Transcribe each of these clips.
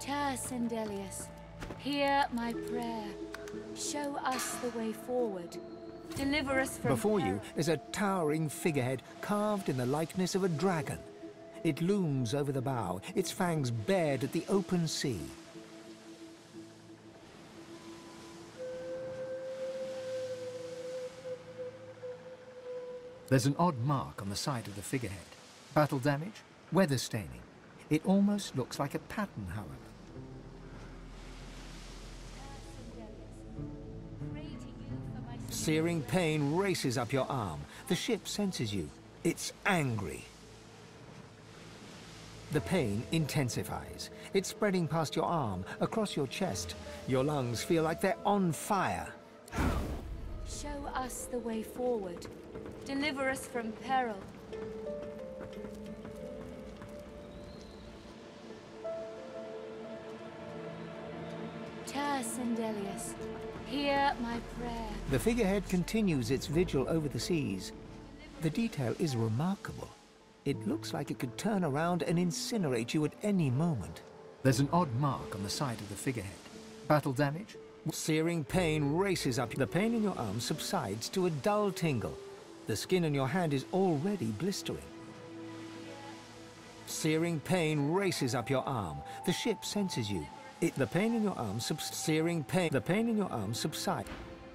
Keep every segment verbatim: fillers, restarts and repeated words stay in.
Ter Sindelius, hear my prayer. Show us the way forward. Deliver us from Before peril. you is a towering figurehead carved in the likeness of a dragon. It looms over the bow, its fangs bared at the open sea. There's an odd mark on the side of the figurehead. Battle damage, weather staining. It almost looks like a pattern, however. Searing pain races up your arm. The ship senses you. It's angry. The pain intensifies. It's spreading past your arm, across your chest. Your lungs feel like they're on fire. Show us the way forward. Deliver us from peril. Ter Sindelius, hear my prayer. The figurehead continues its vigil over the seas. The detail is remarkable. It looks like it could turn around and incinerate you at any moment. There's an odd mark on the side of the figurehead. Battle damage? Searing pain races up. The pain in your arm subsides to a dull tingle. The skin on your hand is already blistering. Searing pain races up your arm. The ship senses you. It, the pain in your arm subs searing pain. The pain in your arm subsides.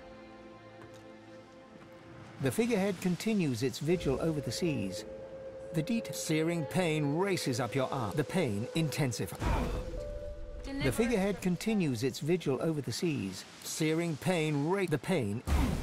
The figurehead continues its vigil over the seas. The detail. Searing pain races up your arm. The pain intensifies. The figurehead continues its vigil over the seas. Searing pain ra- the pain.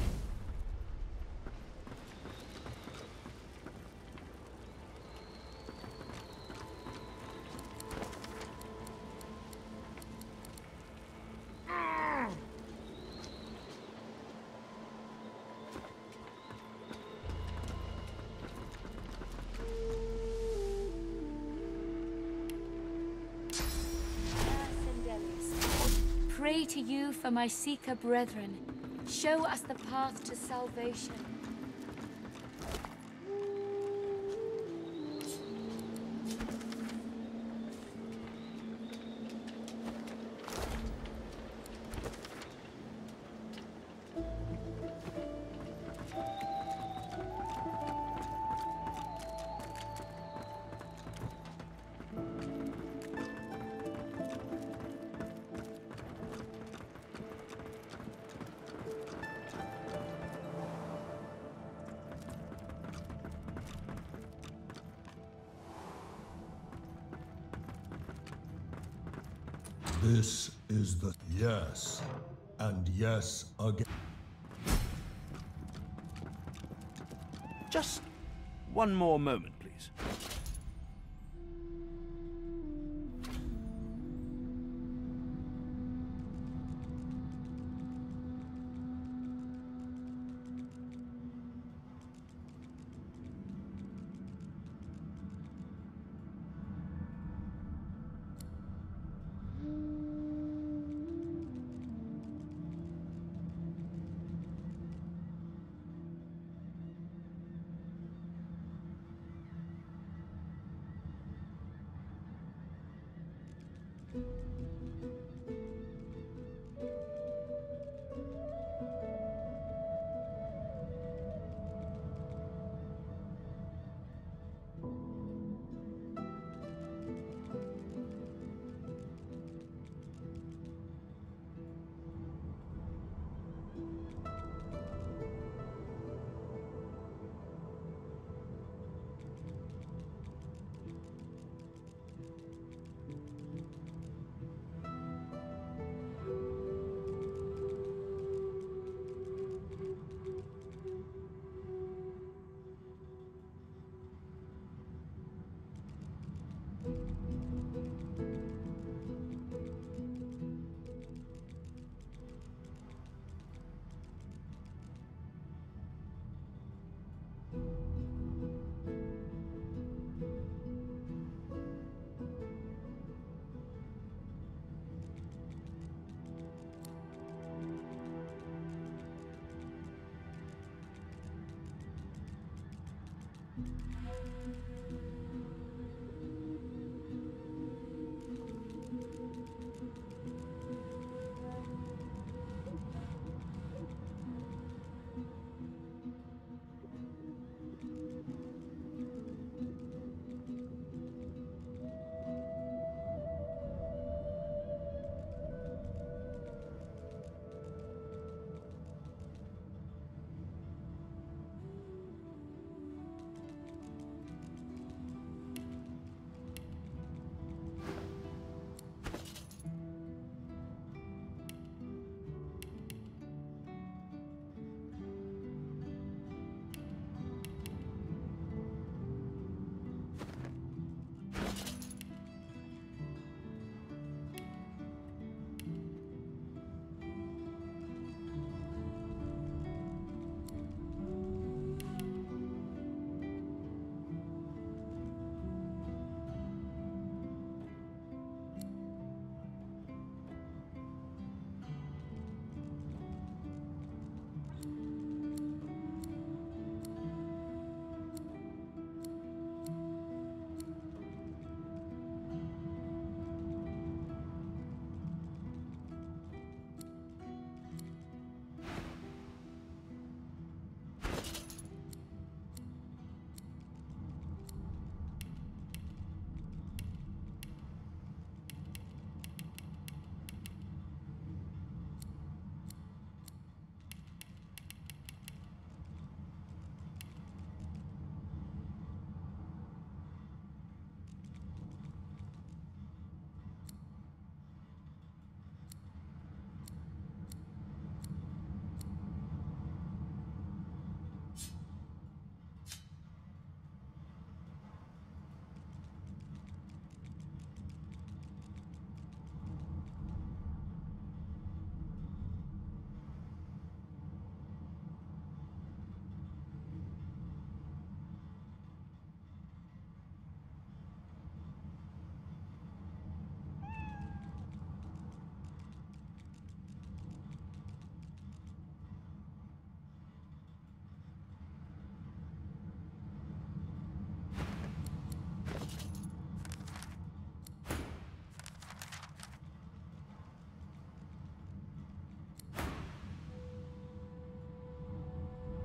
Pray to you for my Seeker brethren. Show us the path to salvation. This is the yes, and yes again. Just one more moment, please.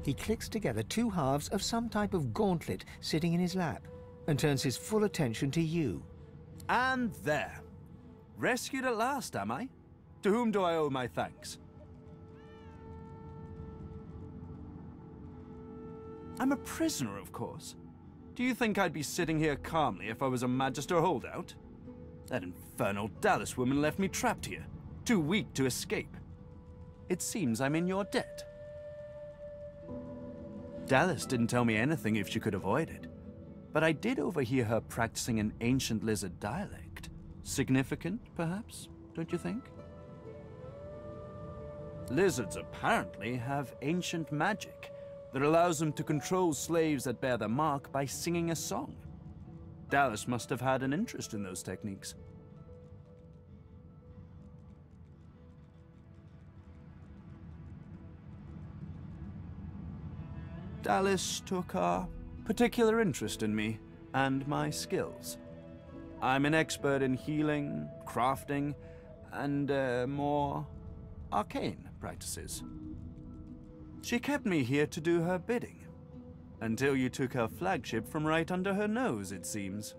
He clicks together two halves of some type of gauntlet sitting in his lap and turns his full attention to you. And there. Rescued at last, am I? To whom do I owe my thanks? I'm a prisoner, of course. Do you think I'd be sitting here calmly if I was a Magister holdout? That infernal Dallis woman left me trapped here, too weak to escape. It seems I'm in your debt. Dallis didn't tell me anything if she could avoid it, but I did overhear her practicing an ancient lizard dialect. Significant, perhaps, don't you think? Lizards apparently have ancient magic that allows them to control slaves that bear their mark by singing a song. Dallis must have had an interest in those techniques. Dallis took a particular interest in me and my skills. I'm an expert in healing, crafting, and uh, more arcane practices. She kept me here to do her bidding, until you took her flagship from right under her nose, it seems.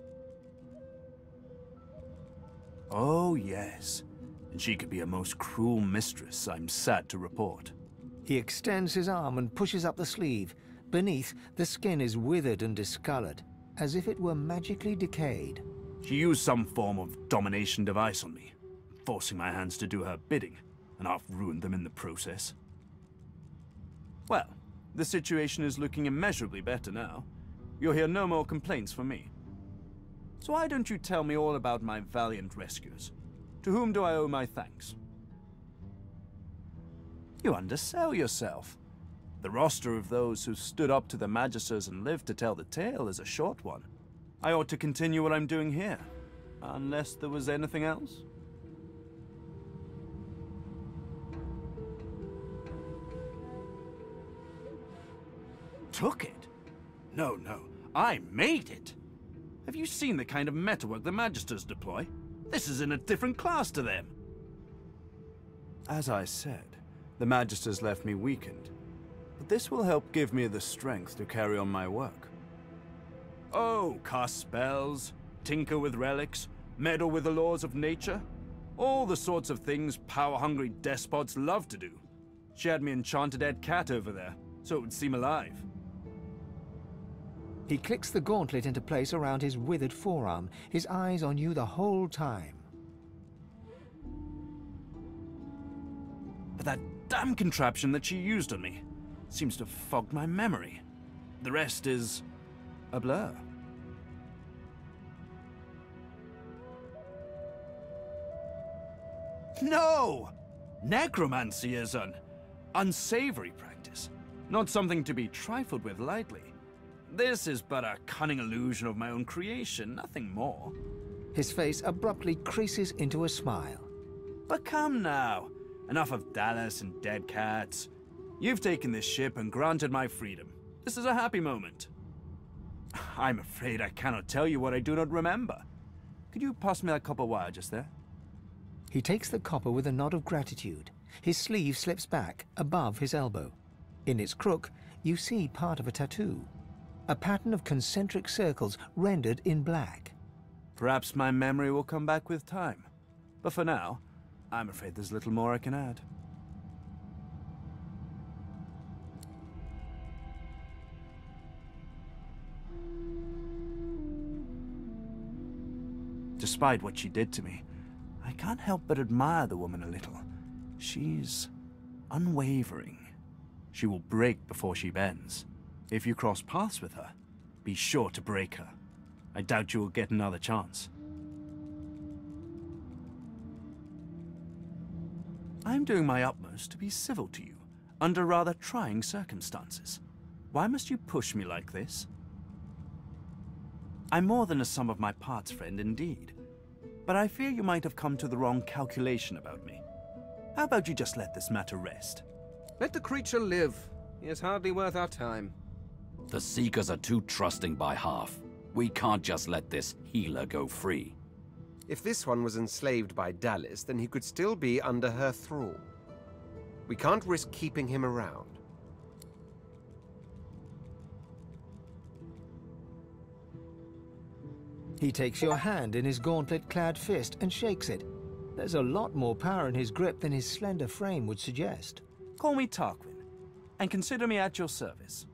Oh, yes. And she could be a most cruel mistress, I'm sad to report. He extends his arm and pushes up the sleeve. Beneath, the skin is withered and discolored, as if it were magically decayed. She used some form of domination device on me, forcing my hands to do her bidding, and half ruined them in the process. Well, the situation is looking immeasurably better now. You'll hear no more complaints from me. So why don't you tell me all about my valiant rescuers? To whom do I owe my thanks? You undersell yourself. The roster of those who stood up to the Magisters and lived to tell the tale is a short one. I ought to continue what I'm doing here, unless there was anything else. Took it? No, no, I made it. Have you seen the kind of metalwork the Magisters deploy? This is in a different class to them. As I said, the Magisters left me weakened, but this will help give me the strength to carry on my work. Oh, cast spells, tinker with relics, meddle with the laws of nature. All the sorts of things power-hungry despots love to do. She had me enchanted dead cat over there, so it would seem alive. He clicks the gauntlet into place around his withered forearm, his eyes on you the whole time. But that damn contraption that she used on me seems to have fogged my memory. The rest is a blur. No! Necromancy is an unsavory practice, not something to be trifled with lightly. This is but a cunning illusion of my own creation, nothing more. His face abruptly creases into a smile. But come now, enough of Dallis and dead cats. You've taken this ship and granted my freedom. This is a happy moment. I'm afraid I cannot tell you what I do not remember. Could you pass me that copper wire just there? He takes the copper with a nod of gratitude. His sleeve slips back, above his elbow. In its crook, you see part of a tattoo. A pattern of concentric circles rendered in black. Perhaps my memory will come back with time. But for now, I'm afraid there's little more I can add. Despite what she did to me, I can't help but admire the woman a little. She's unwavering. She will break before she bends. If you cross paths with her, be sure to break her. I doubt you will get another chance. I'm doing my utmost to be civil to you, under rather trying circumstances. Why must you push me like this? I'm more than a sum of my parts friend indeed, but I fear you might have come to the wrong calculation about me. How about you just let this matter rest? Let the creature live. He is hardly worth our time. The Seekers are too trusting by half. We can't just let this healer go free. If this one was enslaved by Dallis, then he could still be under her thrall. We can't risk keeping him around. He takes your hand in his gauntlet-clad fist and shakes it. There's a lot more power in his grip than his slender frame would suggest. Call me Tarquin, and consider me at your service.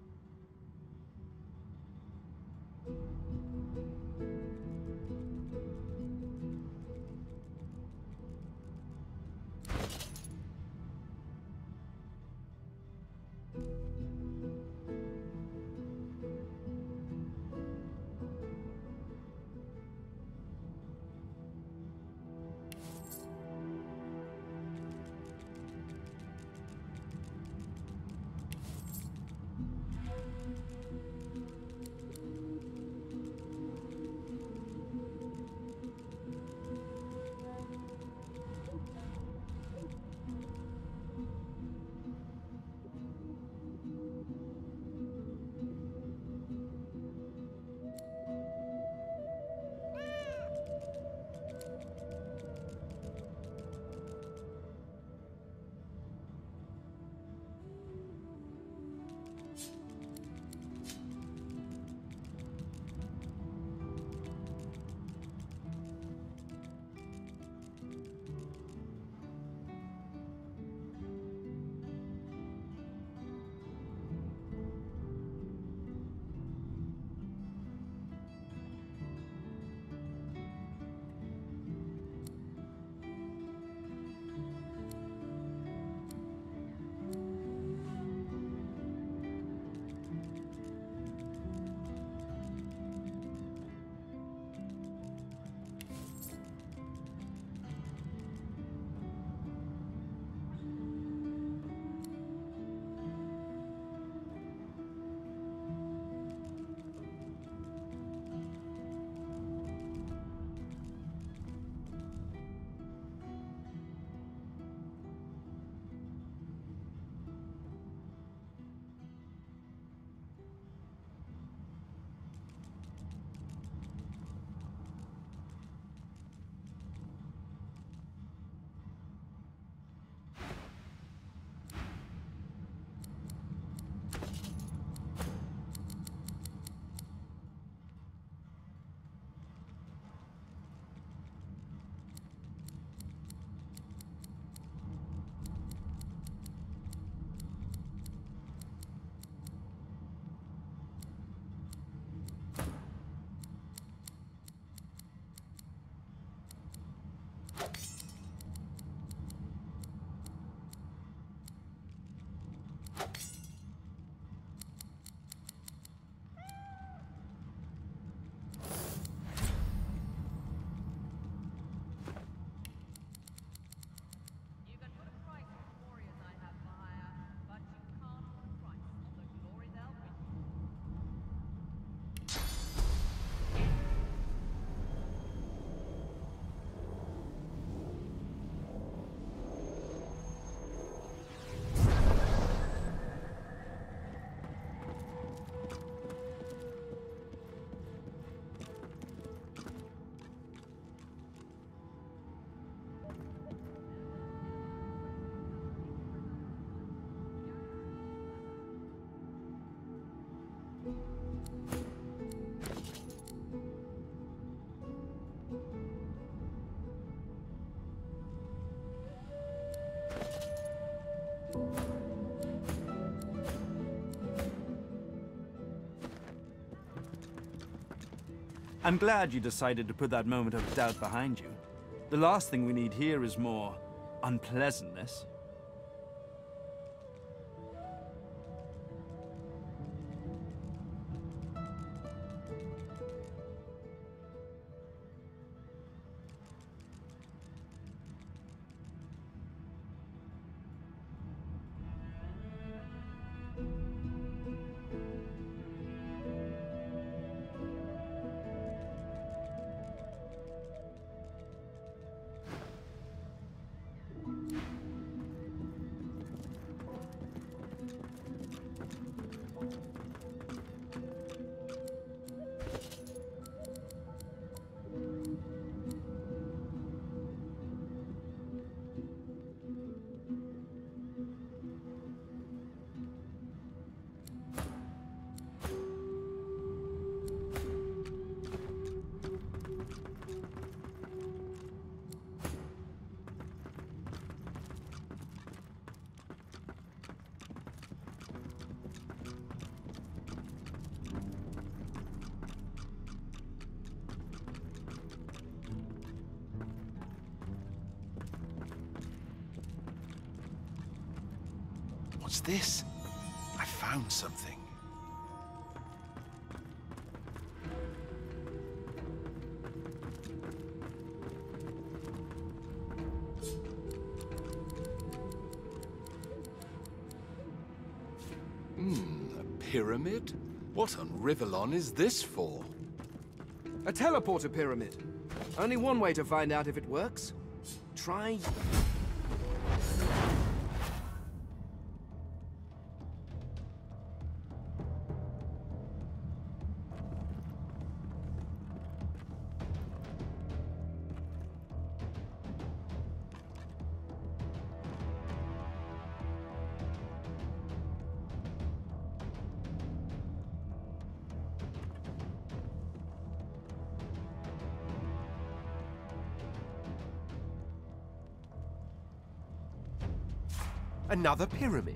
I'm glad you decided to put that moment of doubt behind you. The last thing we need here is more unpleasantness. What's this? I found something. Hmm, a pyramid? What on Rivellon is this for? A teleporter pyramid. Only one way to find out if it works. Try... Another pyramid.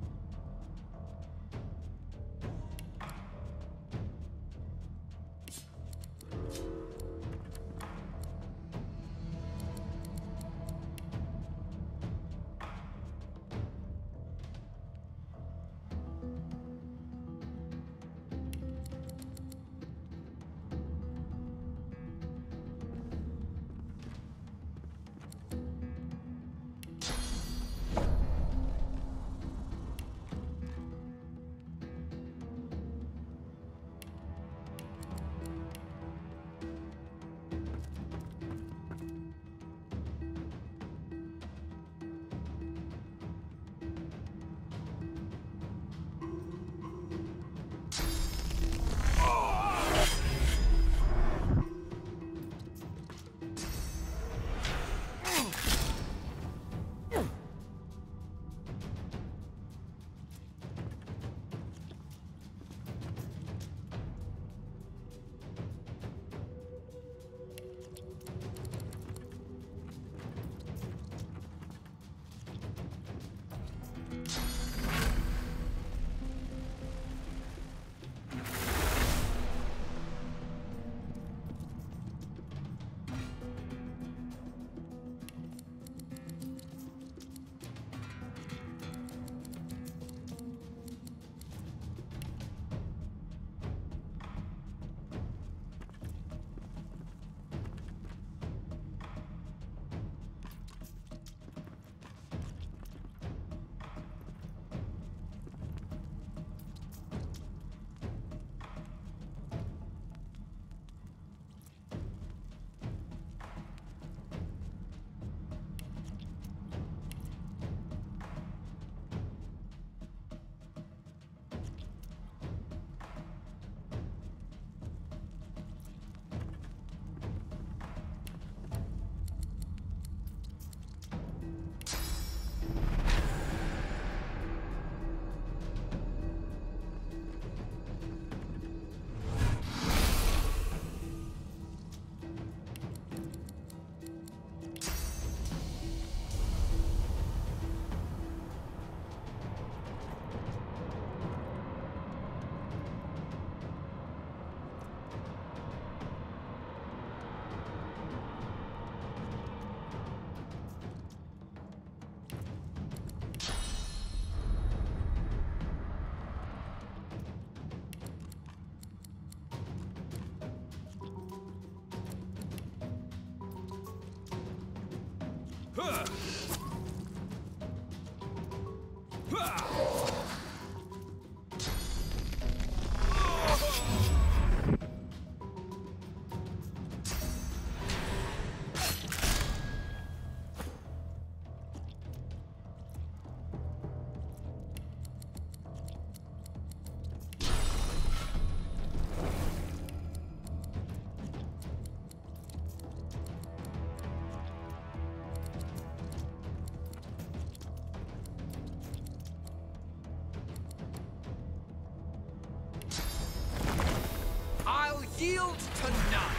Yield to none!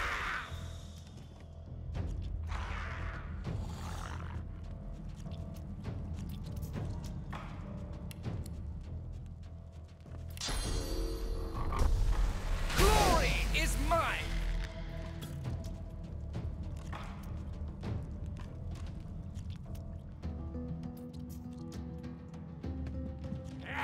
Glory is mine!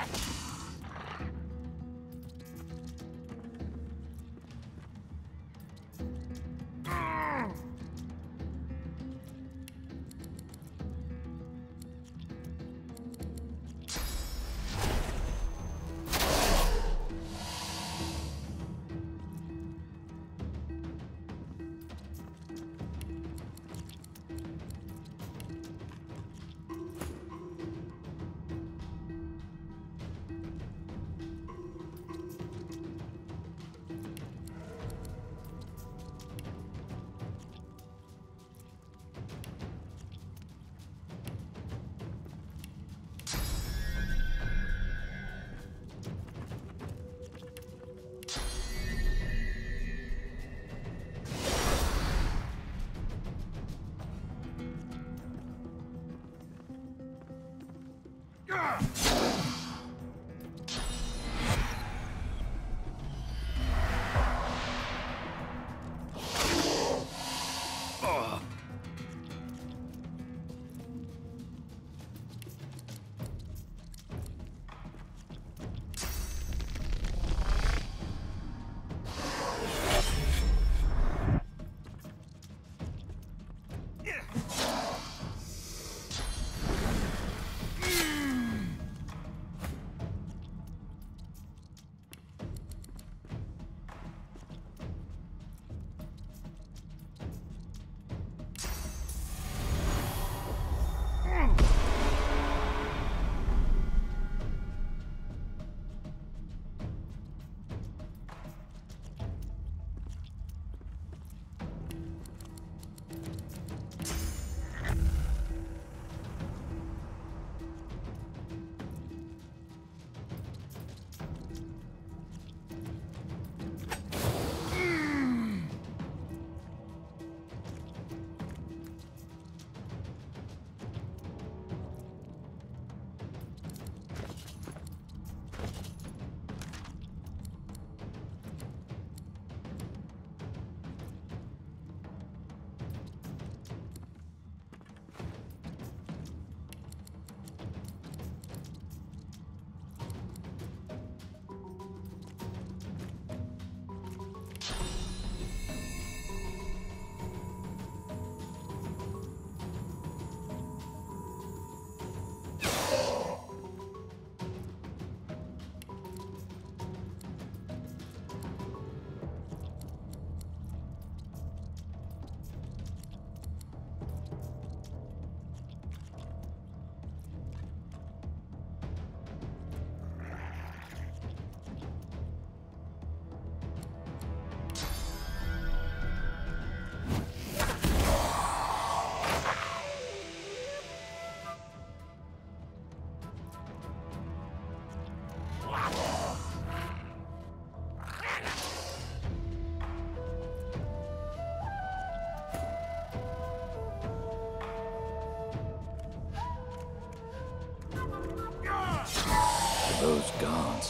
Those guards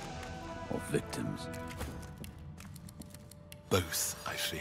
or victims? Both, I fear.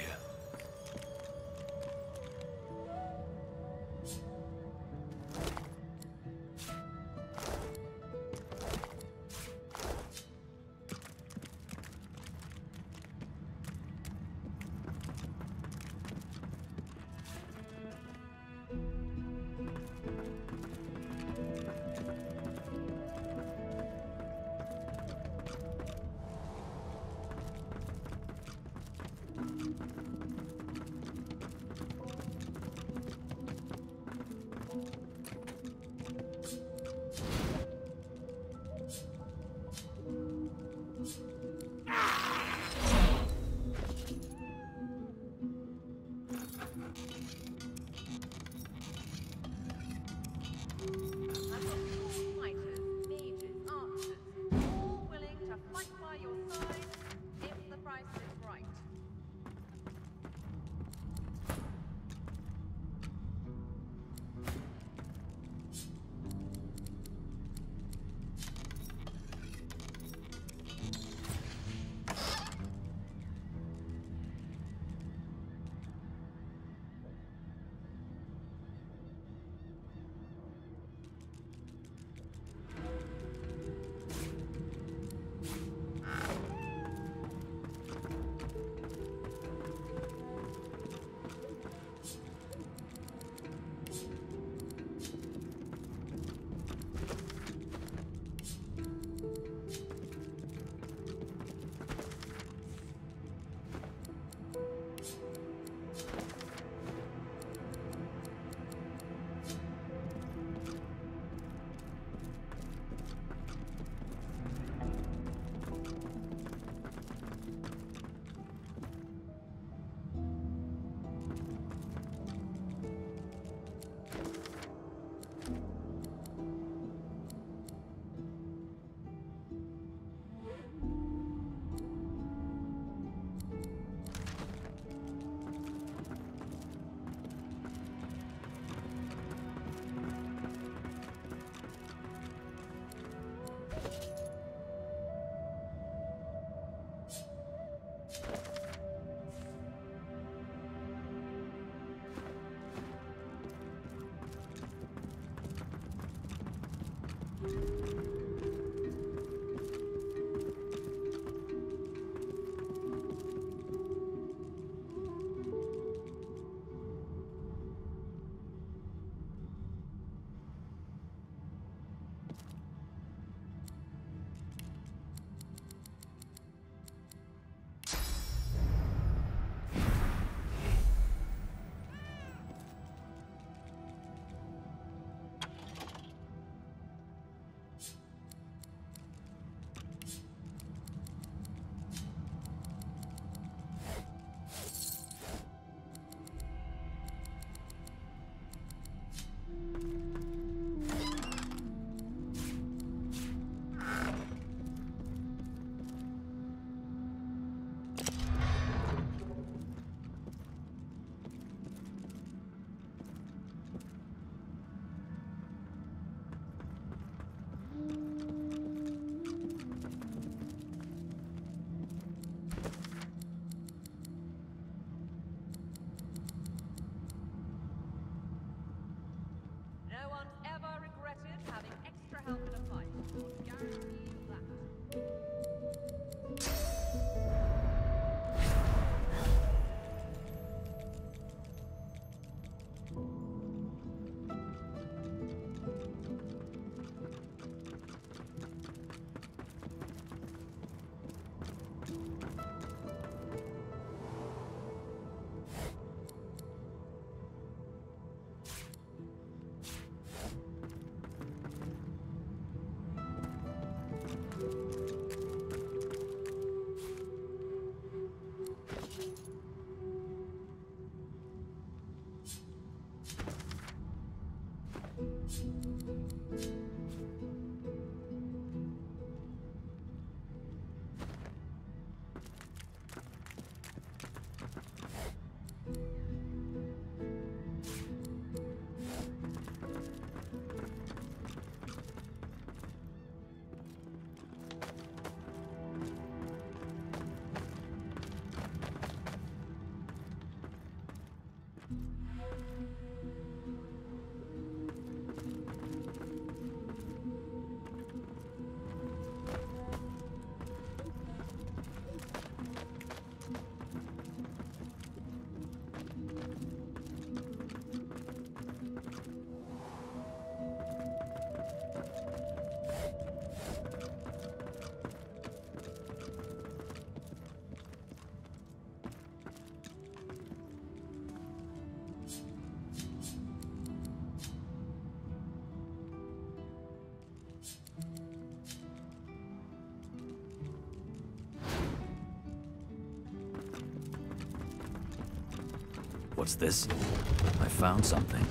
What's this? I found something.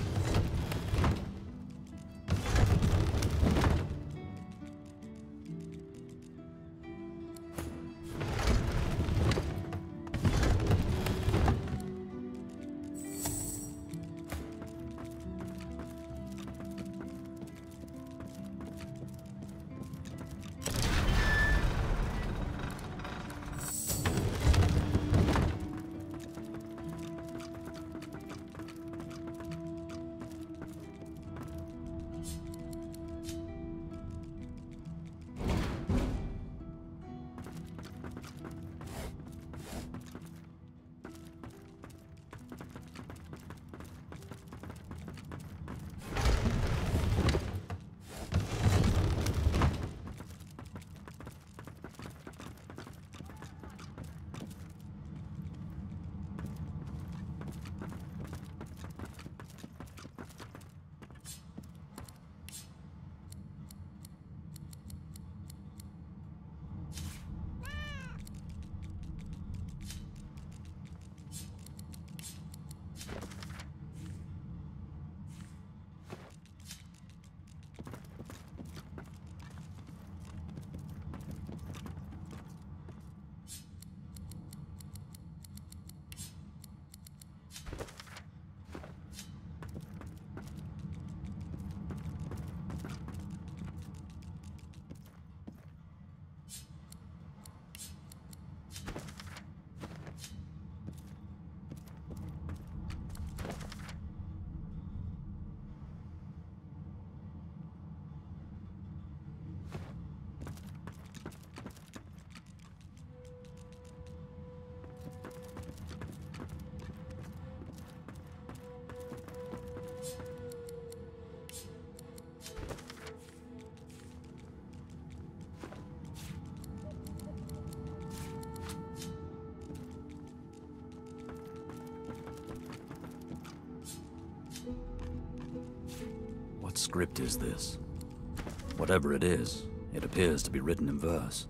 What script is this? Whatever it is, it appears to be written in verse.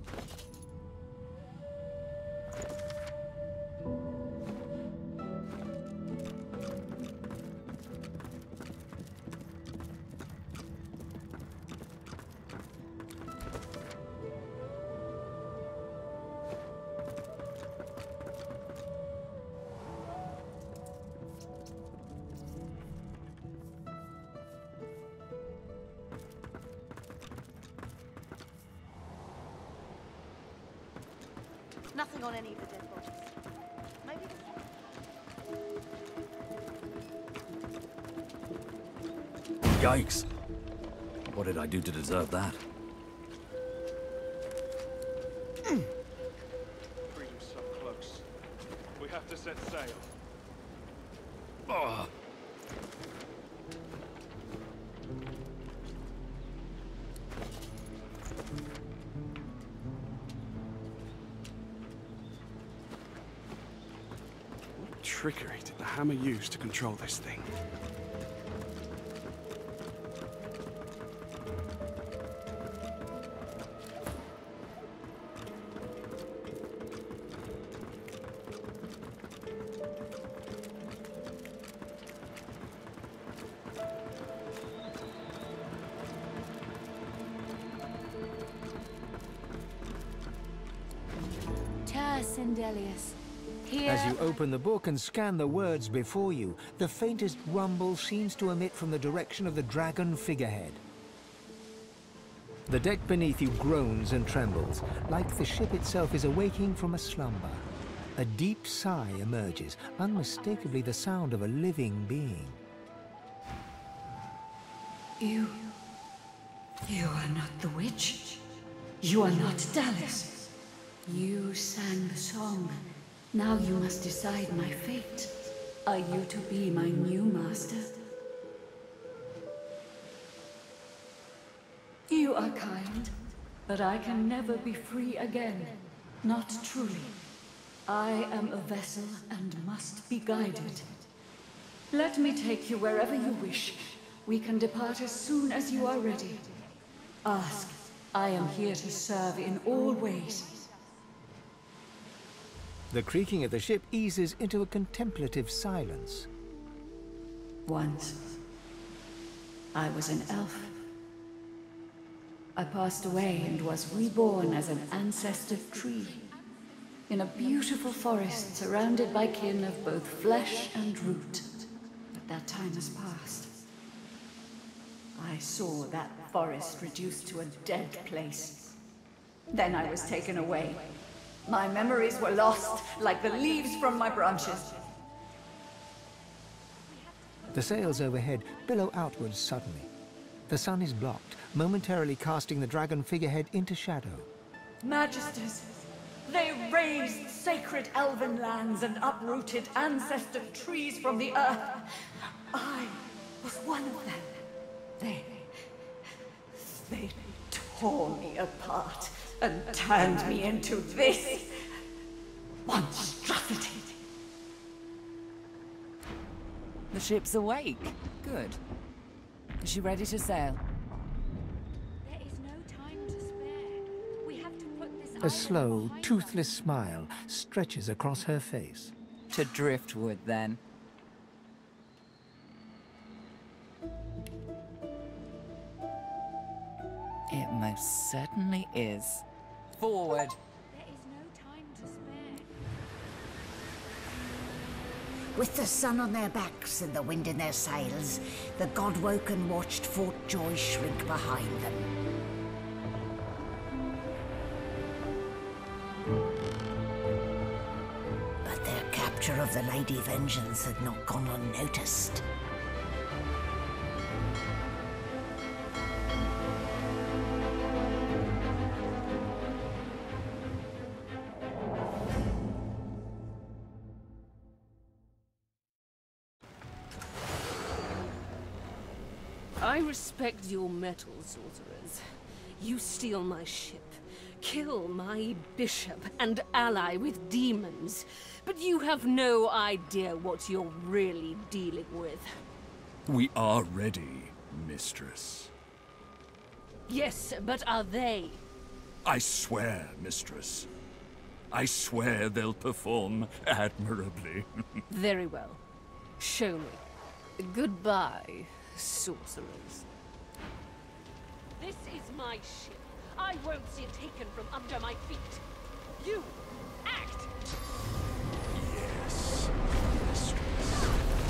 Nothing on any of the dead bodies. Maybe the... Yikes! What did I do to deserve that? Freedom's so close. We have to set sail. Ugh. What trickery did the hammer use to control this thing? Sindelius. Here... As you open the book and scan the words before you, the faintest rumble seems to emit from the direction of the dragon figurehead. The deck beneath you groans and trembles, like the ship itself is awaking from a slumber. A deep sigh emerges, unmistakably the sound of a living being. You... You are not the witch. You are not Dallis. You sang the song. Now you must decide my fate. Are you to be my new master? You are kind, but I can never be free again. Not truly. I am a vessel and must be guided. Let me take you wherever you wish. We can depart as soon as you are ready. Ask. I am here to serve in all ways. The creaking of the ship eases into a contemplative silence. Once, I was an elf. I passed away and was reborn as an ancestor tree in a beautiful forest surrounded by kin of both flesh and root. But that time has passed. I saw that forest reduced to a dead place. Then I was taken away. My memories were lost, like the leaves from my branches. The sails overhead billow outwards suddenly. The sun is blocked, momentarily casting the dragon figurehead into shadow. Magisters, they razed sacred elven lands and uprooted ancestor trees from the earth. I was one of them. They... They tore me apart and turned me into this monstrosity. The ship's awake. Good. Is she ready to sail? There is no time to spare. We have to put this A slow, toothless smile stretches across her face. To Driftwood, then. It most certainly is. Forward. There is no time to spare. With the sun on their backs and the wind in their sails, the Godwoken watched Fort Joy shrink behind them. But their capture of the Lady Vengeance had not gone unnoticed. I respect your mettle, sorcerers. You steal my ship, kill my bishop, and ally with demons. But you have no idea what you're really dealing with. We are ready. Mistress. Yes, but are they? I swear, Mistress. I swear they'll perform admirably. Very well. Show me. Goodbye, sorcerers. This is my ship. I won't see it taken from under my feet. You, act! Yes, Mistress.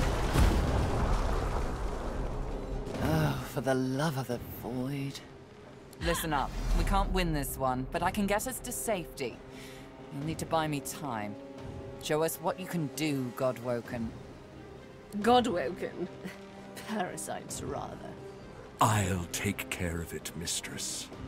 Oh, for the love of the void. Listen up. We can't win this one, but I can get us to safety. You'll need to buy me time. Show us what you can do, Godwoken. Godwoken? Parasites, rather. I'll take care of it, Mistress.